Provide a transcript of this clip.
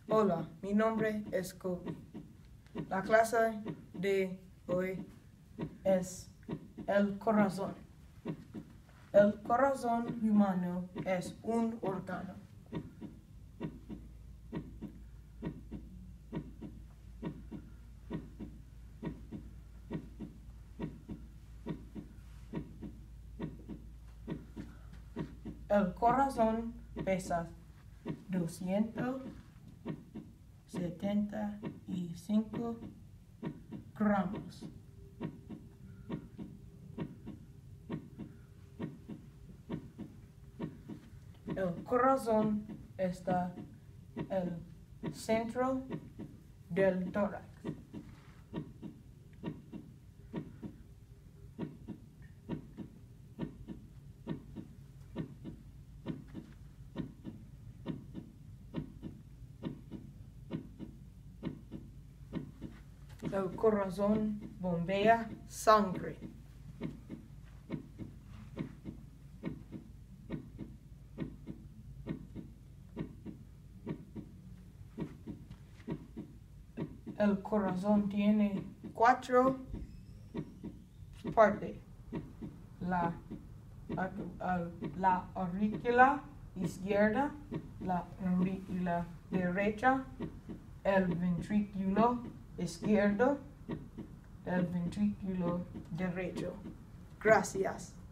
Hola, mi nombre es Kobe. La clase de hoy es el corazón. El corazón humano es un órgano. El corazón pesa 275 gramos. El corazón está en el centro del tórax. El corazón bombea sangre. El corazón tiene 4 partes. La aurícula izquierda, la aurícula derecha, el ventrículo izquierdo, el ventrículo derecho. Gracias.